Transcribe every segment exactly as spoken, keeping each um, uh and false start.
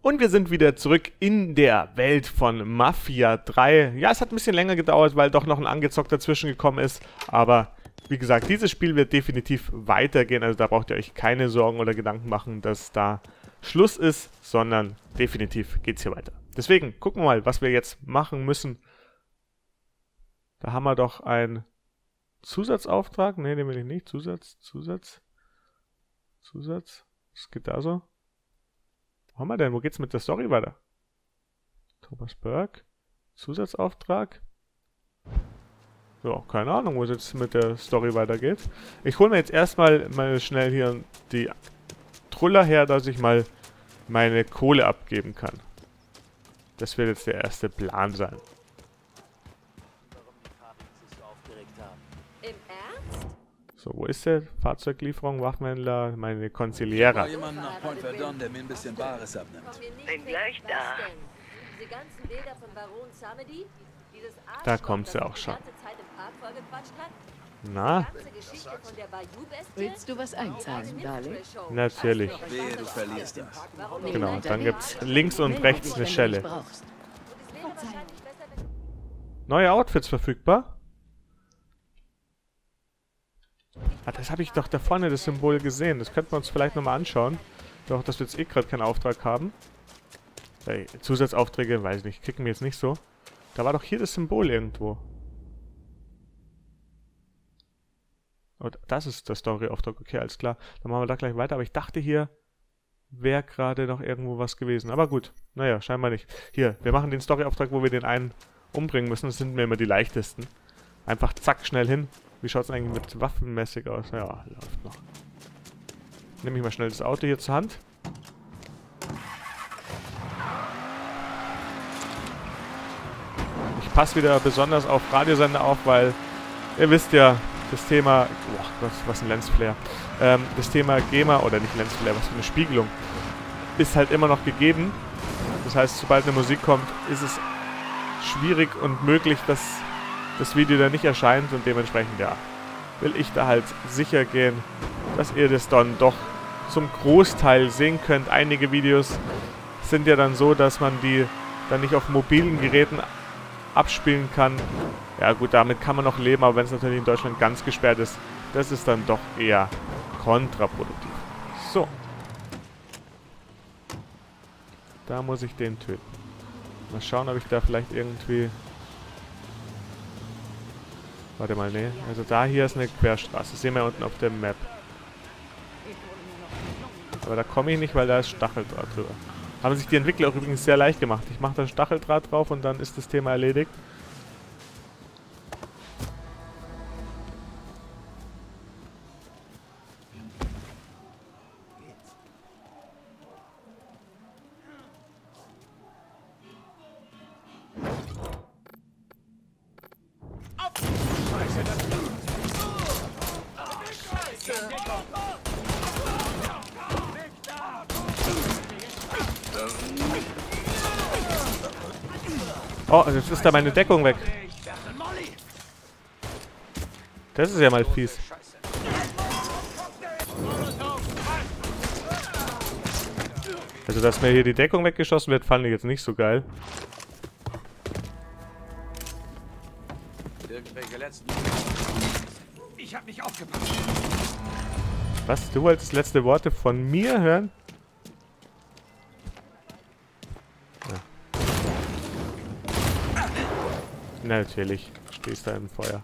Und wir sind wieder zurück in der Welt von Mafia drei. Ja, es hat ein bisschen länger gedauert, weil doch noch ein Angezockt dazwischen gekommen ist. Aber wie gesagt, dieses Spiel wird definitiv weitergehen. Also da braucht ihr euch keine Sorgen oder Gedanken machen, dass da Schluss ist, sondern definitiv geht es hier weiter. Deswegen gucken wir mal, was wir jetzt machen müssen. Da haben wir doch einen Zusatzauftrag. Ne, den will ich nicht. Zusatz, Zusatz, Zusatz. Was geht da so? Wo haben wir denn? Wo geht's mit der Story weiter? Thomas Burke. Zusatzauftrag. So, keine Ahnung, wo es jetzt mit der Story weitergeht. Ich hole mir jetzt erstmal mal schnell hier die Truller her, dass ich mal meine Kohle abgeben kann. Das wird jetzt der erste Plan sein. So, wo ist der? Fahrzeuglieferung, Waffenhändler, meine Konziliere. Bin gleich da. Da kommt sie auch schon. Na? Willst du was einzahlen, Darling? Natürlich. Wehe, du verlierst das. Genau, dann gibt's links und rechts eine Schelle. Neue Outfits verfügbar. Ah, das habe ich doch da vorne, das Symbol, gesehen. Das könnten wir uns vielleicht nochmal anschauen. Doch, dass wir jetzt eh gerade keinen Auftrag haben. Hey, Zusatzaufträge, weiß ich nicht, klicken wir jetzt nicht so. Da war doch hier das Symbol irgendwo. Oh, das ist der Story-Auftrag. Okay, alles klar. Dann machen wir da gleich weiter. Aber ich dachte, hier wäre gerade noch irgendwo was gewesen. Aber gut, naja, scheinbar nicht. Hier, wir machen den Story-Auftrag, wo wir den einen umbringen müssen. Das sind mir immer die leichtesten. Einfach zack, schnell hin. Wie schaut es eigentlich mit waffenmäßig aus? Ja, läuft noch. Nehme ich mal schnell das Auto hier zur Hand. Ich passe wieder besonders auf Radiosender auf, weil ihr wisst ja, das Thema... Oh Gott, was ein Lensflare. Ähm, das Thema GEMA, oder nicht Lensflare, was für eine Spiegelung, ist halt immer noch gegeben. Das heißt, sobald eine Musik kommt, ist es schwierig und möglich, dass das Video dann nicht erscheint, und dementsprechend, ja, will ich da halt sicher gehen, dass ihr das dann doch zum Großteil sehen könnt. Einige Videos sind ja dann so, dass man die dann nicht auf mobilen Geräten abspielen kann. Ja gut, damit kann man noch leben, aber wenn es natürlich in Deutschland ganz gesperrt ist, das ist dann doch eher kontraproduktiv. So. Da muss ich den töten. Mal schauen, ob ich da vielleicht irgendwie... Warte mal, nee. Also da hier ist eine Querstraße. Das sehen wir unten auf der Map. Aber da komme ich nicht, weil da ist Stacheldraht drüber. Haben sich die Entwickler auch übrigens sehr leicht gemacht. Ich mache da Stacheldraht drauf und dann ist das Thema erledigt. Oh, jetzt ist da meine Deckung weg. Das ist ja mal fies. Also, dass mir hier die Deckung weggeschossen wird, fand ich jetzt nicht so geil. Irgendwelche letzten... Ich hab nicht aufgepasst. Was? Du wolltest letzte Worte von mir hören? Natürlich. Stehst da im Feuer.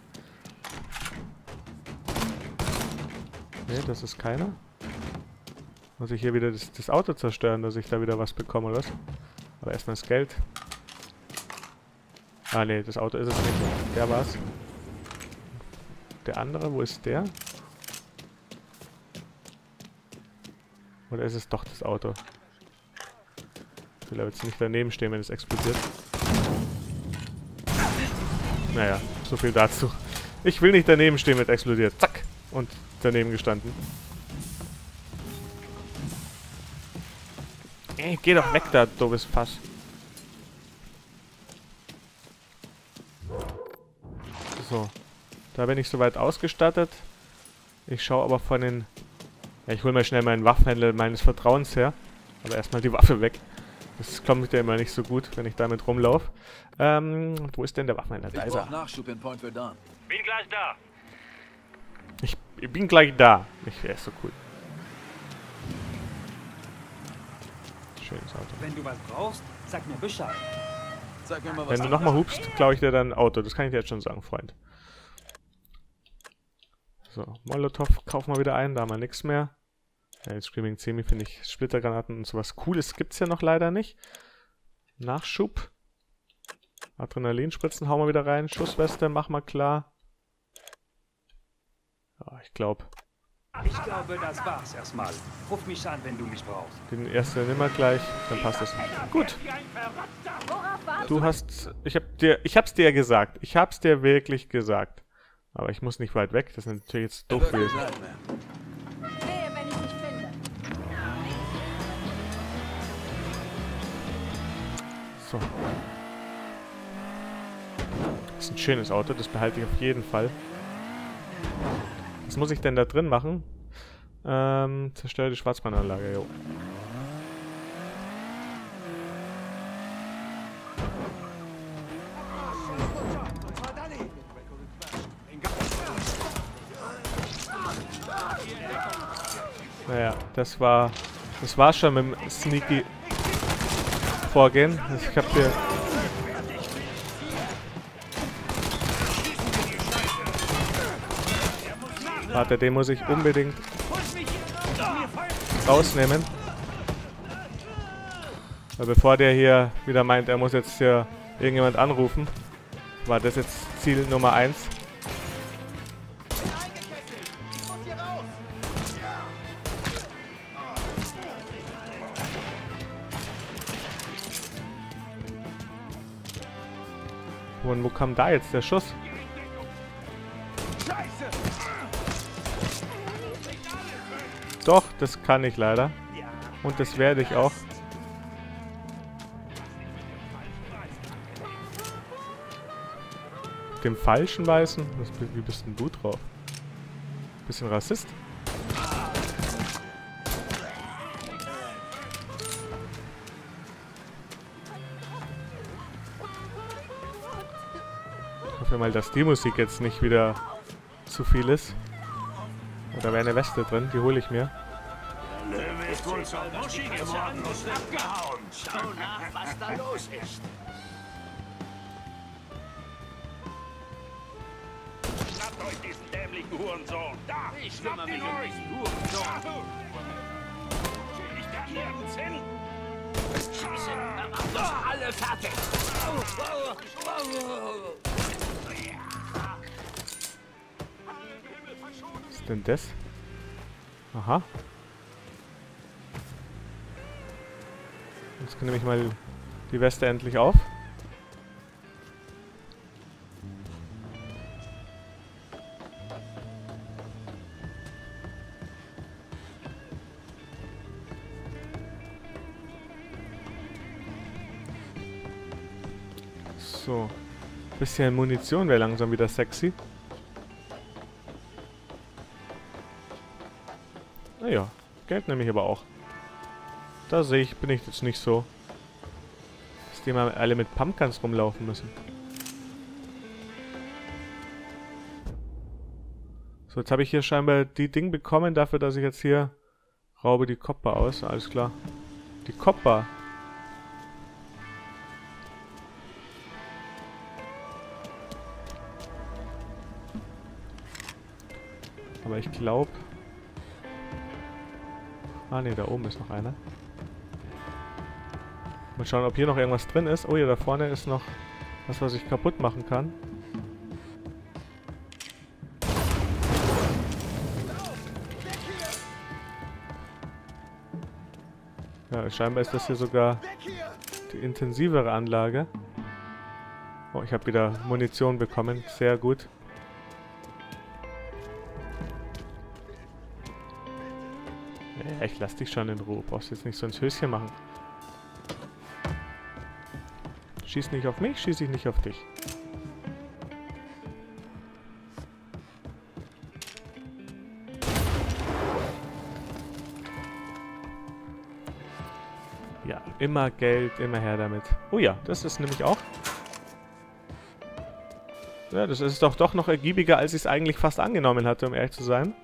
Ne, das ist keiner. Muss ich hier wieder das, das Auto zerstören, dass ich da wieder was bekomme, oder was? Aber erstmal das Geld. Ah ne, das Auto ist es nicht. Der war's. Der andere, wo ist der? Oder ist es doch das Auto? Ich will aber jetzt nicht daneben stehen, wenn es explodiert. Naja, so viel dazu. Ich will nicht daneben stehen, wird explodiert. Zack! Und daneben gestanden. Ey, geh doch weg da, doofes Fass. So. Da bin ich soweit ausgestattet. Ich schaue aber von den... Ja, ich hole mal schnell meinen Waffenhändler meines Vertrauens her. Aber erstmal die Waffe weg. Das kommt mir immer nicht so gut, wenn ich damit rumlaufe. Ähm, wo ist denn der Waffenhändler? Da ist er. Nachschub in Point Verdun. Bin gleich da. Ich, ich bin gleich da. Ich wäre so cool. Schönes Auto. Wenn du was brauchst, sag mir Bescheid. Sag mir mal, was Wenn du nochmal hupst, klaue ich dir dein Auto. Das kann ich dir jetzt schon sagen, Freund. So, Molotow kaufen wir wieder ein. Da haben wir nichts mehr. Ja, jetzt Screaming Semi finde ich Splittergranaten und sowas Cooles gibt es ja noch leider nicht. Nachschub. Adrenalinspritzen hauen wir wieder rein. Schussweste, mach mal klar. Ja, ich glaube. Ich glaube, das war's erstmal. Ruf mich an, wenn du mich brauchst. Den ersten nimm mal gleich, dann passt das. Gut. Du hast. Ich hab dir. Ich hab's dir gesagt. Ich hab's dir wirklich gesagt. Aber ich muss nicht weit weg. Das ist natürlich jetzt doof gewesen. Wehe, wenn ich dich finde. So. Das ist ein schönes Auto, das behalte ich auf jeden Fall. Was muss ich denn da drin machen? Ähm, zerstöre die Schwarzbandanlage, jo. Naja, das war. Das war schon mit dem Sneaky Vorgehen. Ich hab hier. Warte, den muss ich unbedingt rausnehmen. Weil bevor der hier wieder meint, er muss jetzt hier irgendjemand anrufen, war das jetzt Ziel Nummer eins. Und wo kam da jetzt der Schuss? Doch, das kann ich leider. Und das werde ich auch. Dem falschen Weißen? Was, wie bist denn du drauf? Bisschen Rassist? Ich hoffe mal, dass die Musik jetzt nicht wieder zu viel ist. Da wäre eine Weste drin, die hole ich mir. Löwe ist wohl zur Muschi geworden und abgehauen. Schau nach, was da los ist. Schnappt euch diesen dämlichen Hurensohn. Da, ich kümmere mich um diesen Hurensohn. Ich kann nirgends hin. Scheiße, er macht uns alle fertig. Was ist denn das? Aha. Jetzt nehme ich mal die Weste endlich auf. So. Bisschen Munition wäre langsam wieder sexy. Naja, Geld nehme ich aber auch. Da sehe ich, bin ich jetzt nicht so, dass die mal alle mit Pumpguns rumlaufen müssen. So, jetzt habe ich hier scheinbar die Ding bekommen dafür, dass ich jetzt hier raube die Copper aus. Alles klar. Die Copper. Aber ich glaube... Ah ne, da oben ist noch einer. Mal schauen, ob hier noch irgendwas drin ist. Oh ja, da vorne ist noch was, was ich kaputt machen kann. Ja, scheinbar ist das hier sogar die intensivere Anlage. Oh, ich habe wieder Munition bekommen. Sehr gut. Ja, ich lass dich schon in Ruhe. Brauchst jetzt nicht so ins Höschen machen. Schieß nicht auf mich, schieß ich nicht auf dich. Ja, Immer Geld, immer her damit. Oh ja, das ist nämlich auch... Ja, das ist doch doch noch ergiebiger, als ich es eigentlich fast angenommen hatte, um ehrlich zu sein.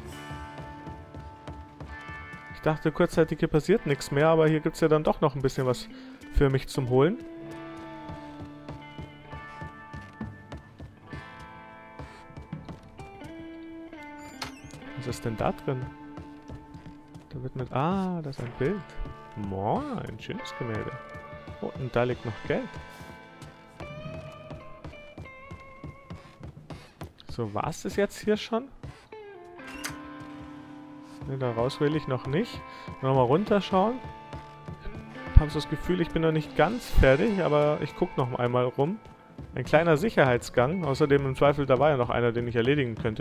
Ich dachte kurzzeitig, hier passiert nichts mehr, aber hier gibt es ja dann doch noch ein bisschen was für mich zum Holen. Was ist denn da drin? Da wird mit... Ah, das ist ein Bild. Moin, ein schönes Gemälde. Oh, und da liegt noch Geld. So, war es das jetzt hier schon? Ne, da raus will ich noch nicht. Nochmal runterschauen. Ich habe so das Gefühl, ich bin noch nicht ganz fertig, aber ich gucke noch einmal rum. Ein kleiner Sicherheitsgang. Außerdem im Zweifel, da war ja noch einer, den ich erledigen könnte.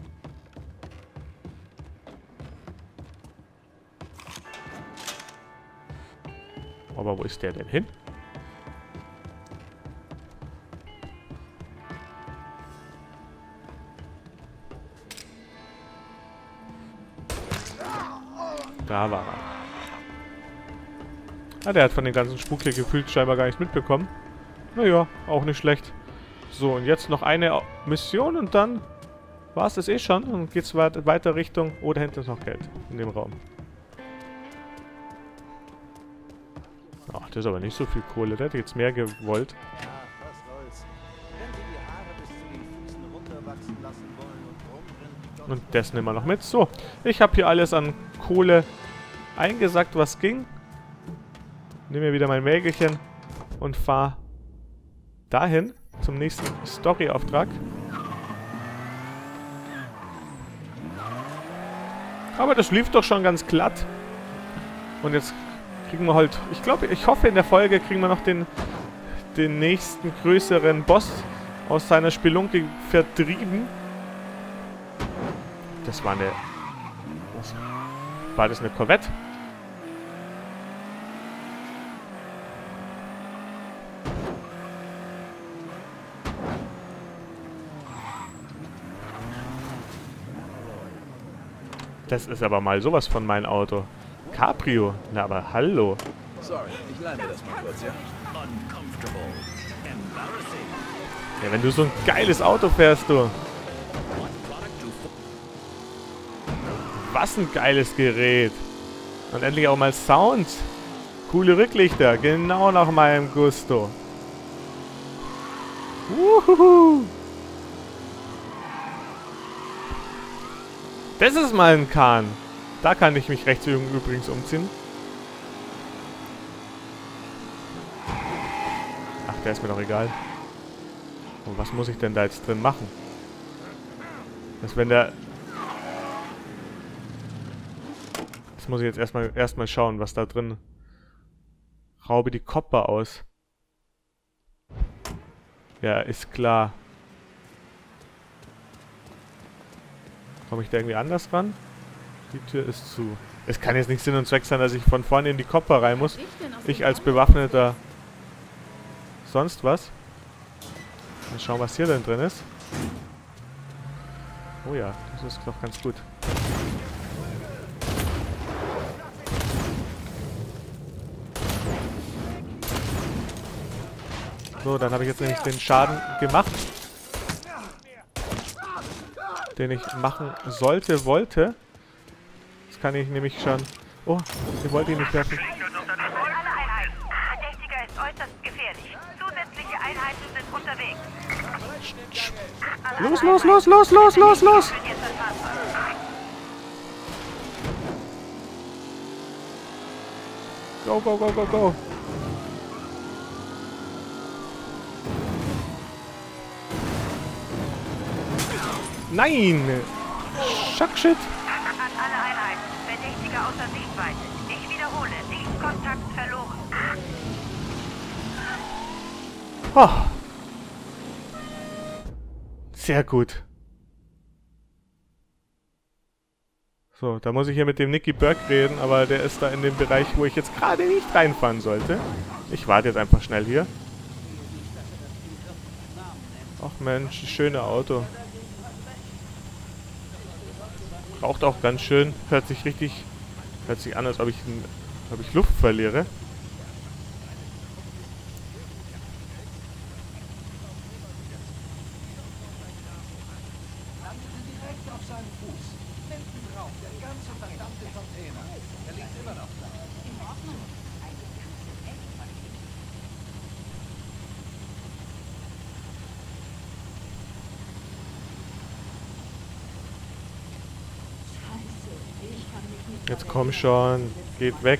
Aber wo ist der denn hin? Da war er. Ah, der hat von den ganzen Spuk hier gefühlt scheinbar gar nichts mitbekommen. Naja, auch nicht schlecht. So, und jetzt noch eine Mission und dann war es das eh schon. Und geht's weiter Richtung... Oh, da hinten ist noch Geld in dem Raum. Ach, das ist aber nicht so viel Kohle. Der hätte jetzt mehr gewollt. Ja, was soll's. Wenn Sie die Haare bis zu den Füßen runterwachsen lassen wollen und rumrennen... Und das nehmen wir noch mit. So, ich habe hier alles an Kohle eingesackt, was ging. Nehme mir wieder mein Wägelchen und fahre dahin zum nächsten Story-Auftrag. Aber das lief doch schon ganz glatt. Und jetzt kriegen wir halt... Ich glaube, ich hoffe, in der Folge kriegen wir noch den, den nächsten größeren Boss aus seiner Spelunke vertrieben. Das war eine... Was? War das eine Korvette? Das ist aber mal sowas von mein Auto. Cabrio. Na, aber hallo. Sorry, ich leih mir das mal kurz, ja? Ja, wenn du so ein geiles Auto fährst, du. Was ein geiles Gerät. Und endlich auch mal Sound. Coole Rücklichter. Genau nach meinem Gusto. Uhuhu. Das ist mal ein Kahn. Da kann ich mich rechts übrigens umziehen. Ach, der ist mir doch egal. Und was muss ich denn da jetzt drin machen? Dass wenn der... Das muss ich jetzt erstmal erstmal schauen, was da drin... Raube die Kopper aus. Ja, ist klar. Komme ich da irgendwie anders ran? Die Tür ist zu. Es kann jetzt nicht Sinn und Zweck sein, dass ich von vorne in die Kopper rein muss. Ich als bewaffneter... Sonst was? Mal schauen, was hier denn drin ist. Oh ja, das ist doch ganz gut. So, dann habe ich jetzt nämlich den Schaden gemacht, den ich machen sollte, wollte. Das kann ich nämlich schon... Oh, ich wollte ihn nicht treffen. Alle Einheiten. Verdächtiger ist äußerst gefährlich. Zusätzliche Einheiten sind unterwegs. Los, los, los, los, los, los, los! Go, go, go, go, go! Nein! Schuckshit! An alle Einheiten. Verdächtiger außer Sichtweite. Ich wiederhole. Sichtkontakt verloren. Oh. Sehr gut. So, da muss ich hier mit dem Nicky Burke reden, aber der ist da in dem Bereich, wo ich jetzt gerade nicht reinfahren sollte. Ich warte jetzt einfach schnell hier. Ach Mensch, schöne Auto. Raucht auch ganz schön. Hört sich richtig... Hört sich an, als ob ich, ob ich Luft verliere. landete direkt auf seinem Fuß. Hinten drauf, der ganze verdammte Container. Er liegt immer noch da. In Ordnung. Eigentlich kannst du echt von ihm. Scheiße, ich kann mich nicht Jetzt komm schon. Geht weg.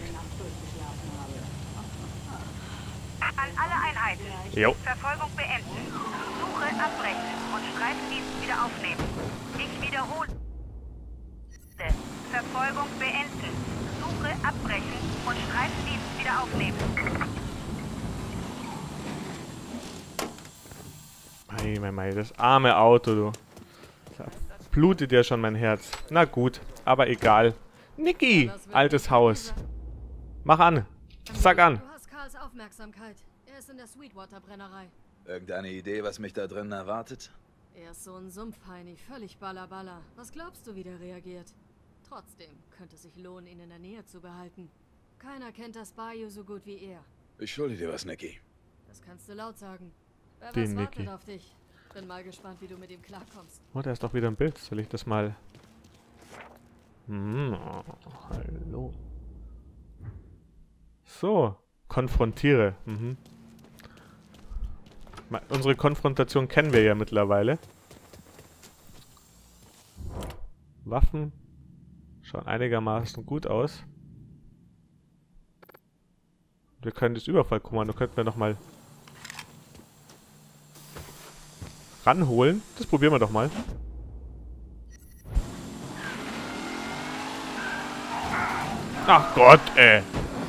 An alle Einheiten. Jo. Verfolgung beenden. Suche abbrechen und Streifendienst wieder aufnehmen. Ich wiederhole. Verfolgung beenden. Suche abbrechen und Streifendienst wieder aufnehmen. Mei, mei, mei, das arme Auto, du. Da blutet ja schon mein Herz. Na gut, aber egal. Niki, altes Haus. Mach an. Sag an. Du hast Karls Aufmerksamkeit. Er ist in der Sweetwater-Brennerei. Irgendeine Idee, was mich da drin erwartet? Er ist so ein Sumpfheini, völlig ballerballer. Was glaubst du, wie der reagiert? Trotzdem könnte es sich lohnen, ihn in der Nähe zu behalten. Keiner kennt das Bayou so gut wie er. Ich schulde dir was, Nicky. Das kannst du laut sagen. Wer Den weiß, wartet Nicky. auf dich. Bin mal gespannt, wie du mit ihm klarkommst. Oh, da ist doch wieder ein Bild. Soll ich das mal... Hm, oh, hallo. So, konfrontiere. Mhm. Ma- Unsere Konfrontation kennen wir ja mittlerweile. Waffen schauen einigermaßen gut aus. Wir können das Überfallkommando, könnten wir nochmal ranholen. Das probieren wir doch mal. Ach Gott, ey.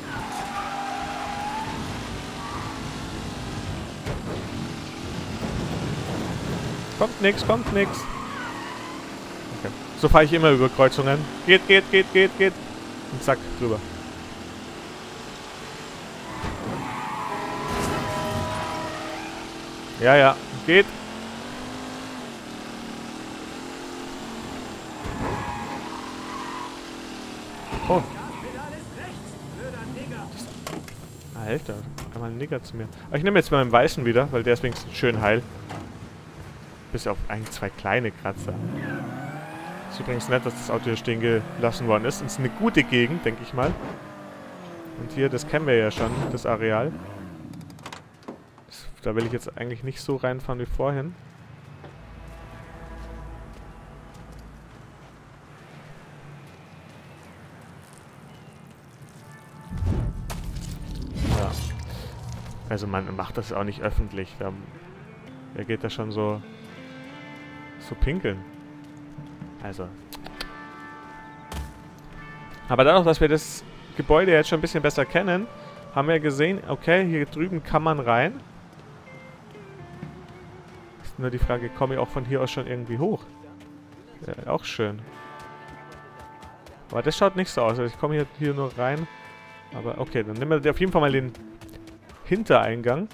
Kommt nix, kommt nix. Okay. So fahre ich immer über Kreuzungen. Geht, geht, geht, geht, geht. Und zack, drüber. Ja, ja, geht. Oh. Alter, kann mal ein Nigger zu mir. Aber ich nehme jetzt mal meinen Weißen wieder, weil der ist wenigstens schön heil. Bis auf ein, zwei kleine Kratzer. Ist übrigens nett, dass das Auto hier stehen gelassen worden ist. Ist eine gute Gegend, denke ich mal. Und hier, das kennen wir ja schon, das Areal. Das, da will ich jetzt eigentlich nicht so reinfahren wie vorhin. Ja. Also man macht das auch nicht öffentlich. Wer, wer geht da schon so... so pinkeln? Also. Aber dadurch, dass wir das Gebäude jetzt schon ein bisschen besser kennen, haben wir gesehen, okay, hier drüben kann man rein. Ist nur die Frage, komme ich auch von hier aus schon irgendwie hoch? Ja, auch schön. Aber das schaut nicht so aus. Also ich komme hier, hier nur rein. Aber okay, dann nehmen wir auf jeden Fall mal den Hintereingang.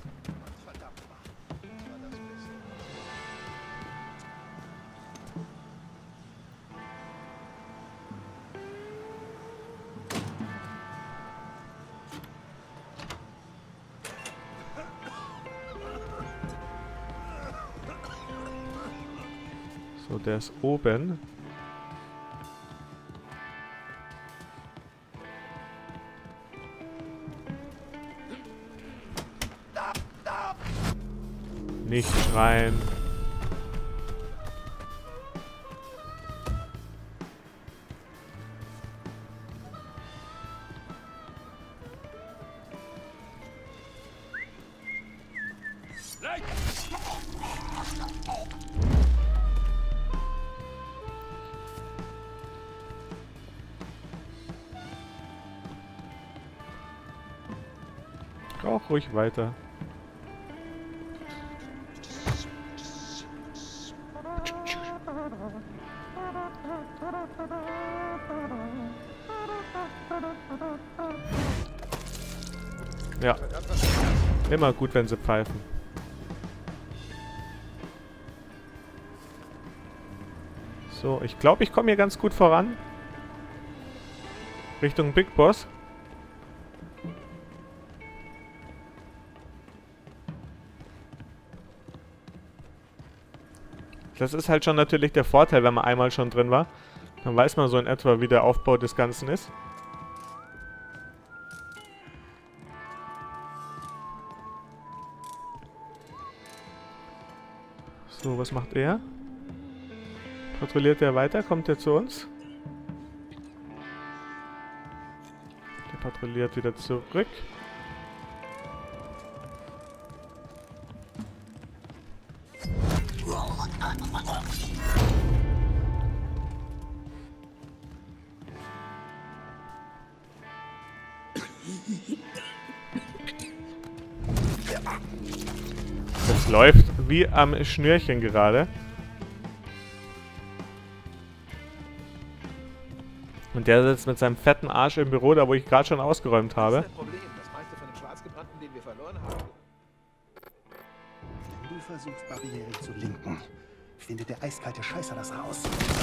So, der ist oben. Nicht schreien. Auch ruhig weiter. Ja. Immer gut, wenn sie pfeifen. So, ich glaube, ich komme hier ganz gut voran. Richtung Big Boss. Das ist halt schon natürlich der Vorteil, wenn man einmal schon drin war. Dann weiß man so in etwa, wie der Aufbau des Ganzen ist. So, was macht er? Patrouilliert er weiter? Kommt er zu uns? Der patrouilliert wieder zurück. Das läuft wie am Schnürchen gerade. Und der sitzt mit seinem fetten Arsch im Büro, da wo ich gerade schon ausgeräumt habe. Das ist ein Problem. Das meiste von dem Schwarzgebrannten, den wir verloren haben. Wenn du versuchst, Barriere zu linken, findet der eiskalte Scheißer das raus.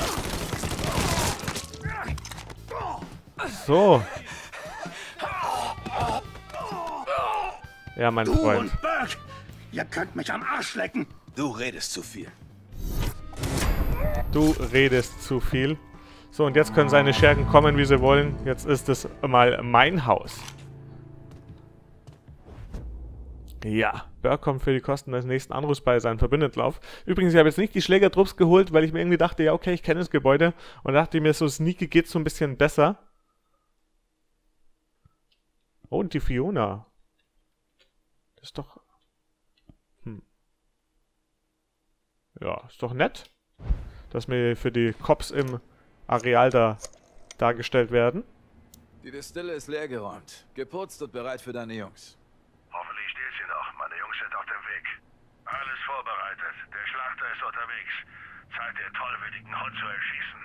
So. Ja, mein Du Freund. und Burke, ihr könnt mich am Arsch lecken. Du redest zu viel. Du redest zu viel. So, und jetzt können seine Schergen kommen, wie sie wollen. Jetzt ist es mal mein Haus. Ja, Burke kommt für die Kosten des nächsten Anrufs bei seinem Verbündeten auf. Übrigens, ich habe jetzt nicht die Schlägertrupps geholt, weil ich mir irgendwie dachte, ja okay, ich kenne das Gebäude. Und dachte mir, so sneaky geht so ein bisschen besser. Oh, und die Fiona. Das ist doch... Hm. Ja, ist doch nett, dass mir für die Cops im Areal da dargestellt werden. Die Distille ist leergeräumt, geputzt und bereit für deine Jungs. Hoffentlich steht sie noch. Meine Jungs sind auf dem Weg. Alles vorbereitet. Der Schlachter ist unterwegs. Zeit, den tollwütigen Hund zu erschießen.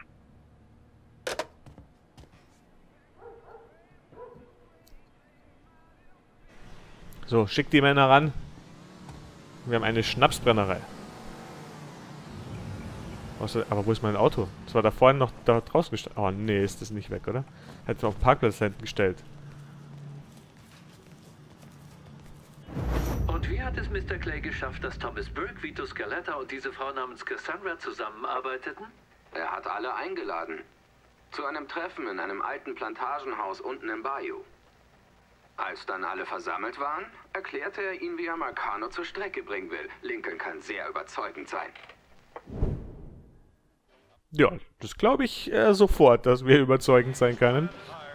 So, schickt die Männer ran. Wir haben eine Schnapsbrennerei. Aber wo ist mein Auto? Das war da vorhin noch da draußen gestellt. Oh nee, ist das nicht weg, oder? Hätte man auf den Parkplatz hinten gestellt. Und wie hat es Mister Clay geschafft, dass Thomas Burke, Vito Scaletta und diese Frau namens Cassandra zusammenarbeiteten? Er hat alle eingeladen. Zu einem Treffen in einem alten Plantagenhaus unten im Bayou. Als dann alle versammelt waren, erklärte er ihnen, wie er Marcano zur Strecke bringen will. Lincoln kann sehr überzeugend sein. Ja, das glaube ich äh, sofort, dass wir überzeugend sein können.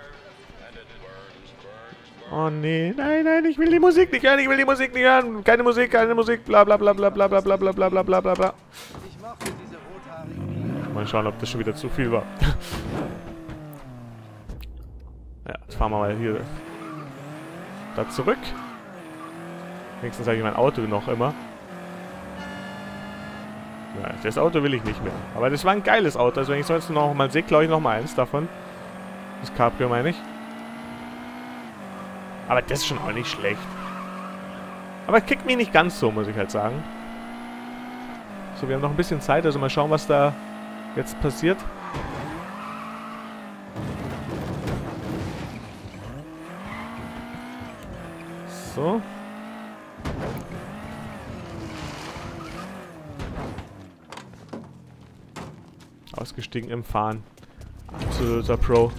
Oh nee, nein, nein, ich will die Musik nicht hören, ich will die Musik nicht hören. Keine Musik, keine Musik, bla bla bla bla bla bla bla bla bla bla bla bla bla. Ich mochte diese rothaarigen. Mal schauen, ob das schon wieder zu viel war. Ja, jetzt fahren wir mal hier da zurück. Wenigstens habe ich mein Auto noch immer. Ja, das Auto will ich nicht mehr. Aber das war ein geiles Auto. Also wenn ich sonst noch mal sehe, glaube ich noch mal eins davon. Das Cabrio meine ich. Aber das ist schon auch nicht schlecht. Aber kickt mich nicht ganz so, muss ich halt sagen. So, wir haben noch ein bisschen Zeit. Also mal schauen, was da jetzt passiert. So. Ausgestiegen im Fahren. Absoluter Pro.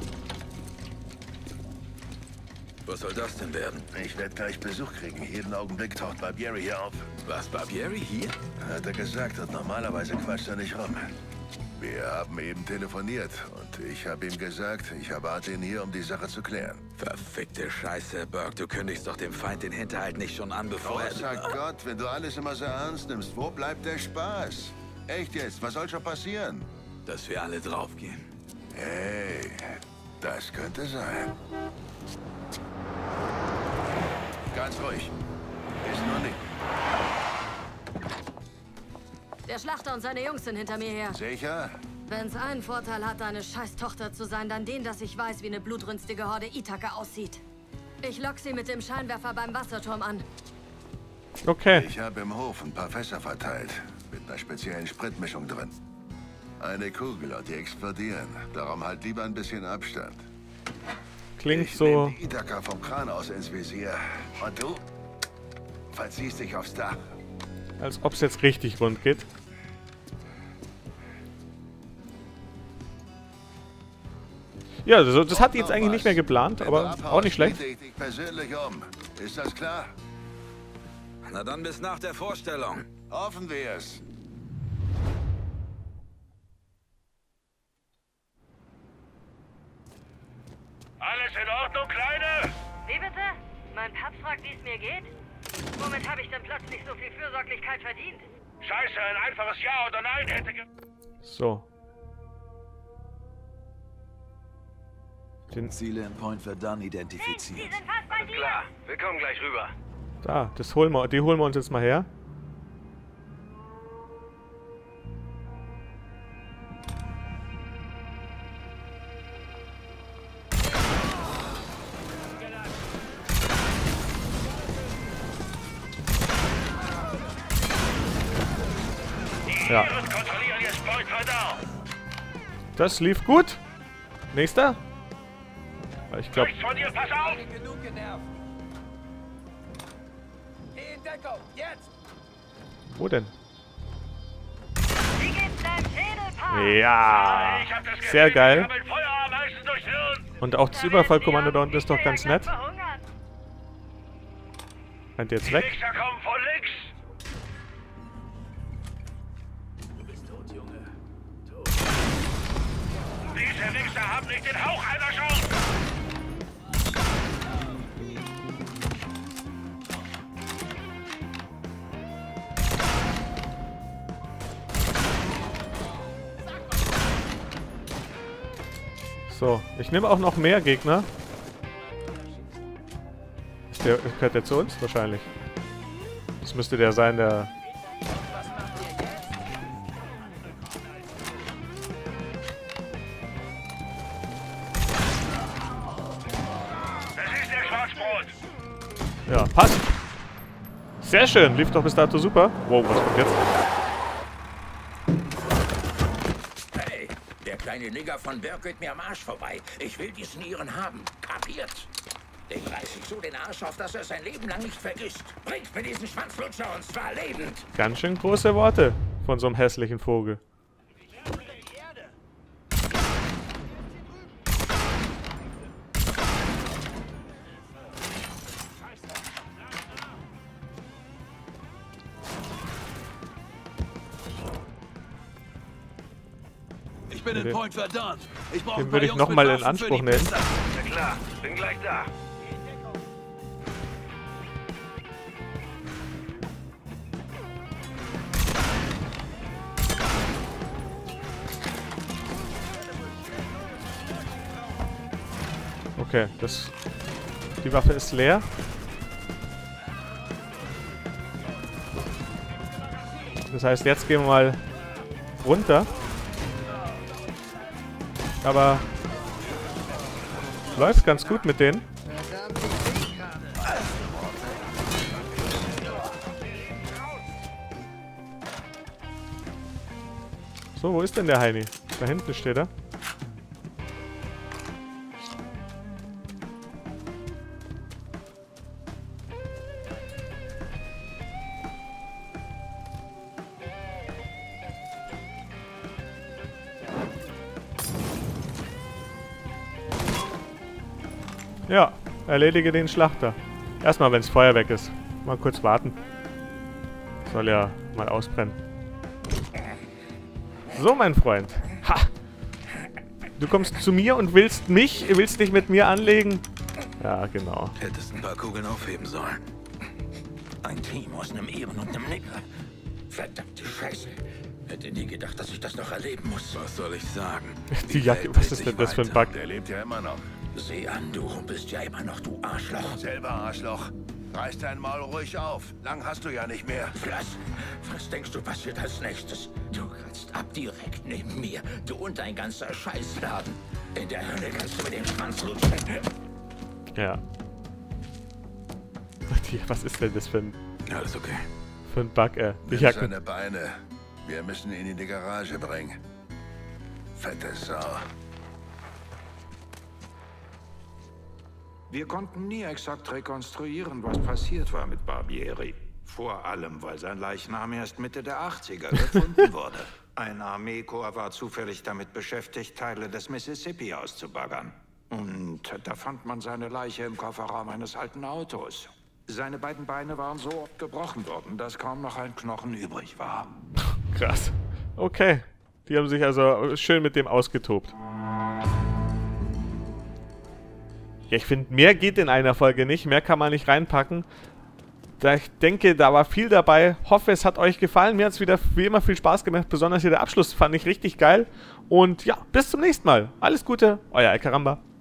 Was soll das denn werden? Ich werde gleich Besuch kriegen. Jeden Augenblick taucht Barbieri hier auf. Was, Barbieri hier? Hat er gesagt, und normalerweise quatscht er nicht rum. Wir haben eben telefoniert und ich habe ihm gesagt, ich erwarte ihn hier, um die Sache zu klären. Verfickte Scheiße, Burke. Du kündigst doch dem Feind den Hinterhalt nicht schon an, bevor Oh, er... sag Gott, wenn du alles immer so ernst nimmst, wo bleibt der Spaß? Echt jetzt, was soll schon passieren? Dass wir alle draufgehen. Hey, das könnte sein. Ganz ruhig. Ist nur nicht. Der Schlachter und seine Jungs sind hinter mir her. Sicher? Wenn's einen Vorteil hat, eine scheiß Tochter zu sein, dann den, dass ich weiß, wie eine blutrünstige Horde Ithaka aussieht. Ich lock sie mit dem Scheinwerfer beim Wasserturm an. Okay. Ich habe im Hof ein paar Fässer verteilt. Mit einer speziellen Spritmischung drin. Eine Kugel und die explodieren. Darum halt lieber ein bisschen Abstand. Klingt ich so... nehm die Ithaka vom Kran aus ins Visier. Und du verziehst dich aufs Dach. Als ob es jetzt richtig rund geht. Ja, also das hatte ich jetzt eigentlich nicht mehr geplant, aber auch nicht schlecht. Ich dich persönlich um. Ist das klar? Na dann bis nach der Vorstellung. Hoffen wir es. Alles in Ordnung, Kleine? Wie bitte? Mein Papst fragt, wie es mir geht? Womit habe ich denn plötzlich so viel Fürsorglichkeit verdient? Scheiße, ein einfaches Ja oder Nein hätte ge... So. Den Ziele in Point Verdun identifiziert. Sie sind fast bei dir! Klar, wir kommen gleich rüber. Da, das holen wir, die holen wir uns jetzt mal her. Ja. Das lief gut. Nächster. Ich glaube. Von dir, pass auf! Genug genervt. Geh in Deckung, jetzt! Wo denn? Wie geht's deinem Schädelpaar? Ja. Ich hab das Gefühl, Sehr geil. ich hab ein Feuerameisen durchs Hirn. Und auch das Überfallkommando da unten ist doch ganz nett. Rennt jetzt Die weg. Wichser kommen von links. Du bist tot, Junge. Tot. Diese Wichser haben nicht den Hauch einer Chance. So, ich nehme auch noch mehr Gegner. Ist der, gehört der zu uns? Wahrscheinlich. Das müsste der sein, der... Das ist der Schwarzbrot. Ja, passt. Sehr schön, lief doch bis dato super. Wow, was kommt jetzt? Hey, der kleine Nigger von Berg geht mir am Arsch vorbei. Ich will diesen Iren haben. Kapiert? Dem reiß ich so den Arsch auf, dass er sein Leben lang nicht vergisst. Bringt mir diesen Schwanzlutscher und zwar lebend. Ganz schön große Worte von so einem hässlichen Vogel. Ich bin in Den- Point Verdun. Ich brauche Den ein paar würde ich Jungs nochmal mit in Waffen für Anspruch die nehmen. Piste. Na klar, bin gleich da. Okay, das... Die Waffe ist leer. Das heißt, jetzt gehen wir mal runter. Aber... Läuft ganz gut mit denen. So, wo ist denn der Heini? Da hinten steht er. Ja, erledige den Schlachter. Erstmal, wenn das Feuer weg ist. Mal kurz warten. Soll ja mal ausbrennen. So, mein Freund. Ha! Du kommst zu mir und willst mich, willst dich mit mir anlegen? Ja, genau. Hättest ein paar Kugeln aufheben sollen. Ein Team aus einem Iren und einem Nigger. Verdammte Scheiße. Hätte nie gedacht, dass ich das noch erleben muss. Was soll ich sagen? Die Jacke, was ist denn das für ein Bug? Der lebt ja immer noch. Sieh an, du bist ja immer noch, du Arschloch. Selber Arschloch. Reiß dein Maul ruhig auf. Lang hast du ja nicht mehr. Was? Was denkst du passiert als nächstes? Du kratzt ab direkt neben mir. Du und dein ganzer Scheißladen. In der Hölle kannst du mit dem Schwanz lutschen. Ja. Die, was ist denn das für ein... Alles okay. Für ein Bug, äh. Die Nimm Jacken. seine Beine. Wir müssen ihn in die Garage bringen. Fette Sau. Wir konnten nie exakt rekonstruieren, was passiert war mit Barbieri. Vor allem, weil sein Leichnam erst Mitte der achtziger gefunden wurde. Ein Armeekorps war zufällig damit beschäftigt, Teile des Mississippi auszubaggern. Und da fand man seine Leiche im Kofferraum eines alten Autos. Seine beiden Beine waren so oft gebrochen worden, dass kaum noch ein Knochen übrig war. Krass. Okay. Die haben sich also schön mit dem ausgetobt. Ja, ich finde, mehr geht in einer Folge nicht. Mehr kann man nicht reinpacken. Da ich denke, da war viel dabei. Hoffe, es hat euch gefallen. Mir hat es wieder wie immer viel Spaß gemacht. Besonders hier der Abschluss fand ich richtig geil. Und ja, bis zum nächsten Mal. Alles Gute, euer Alcaramba.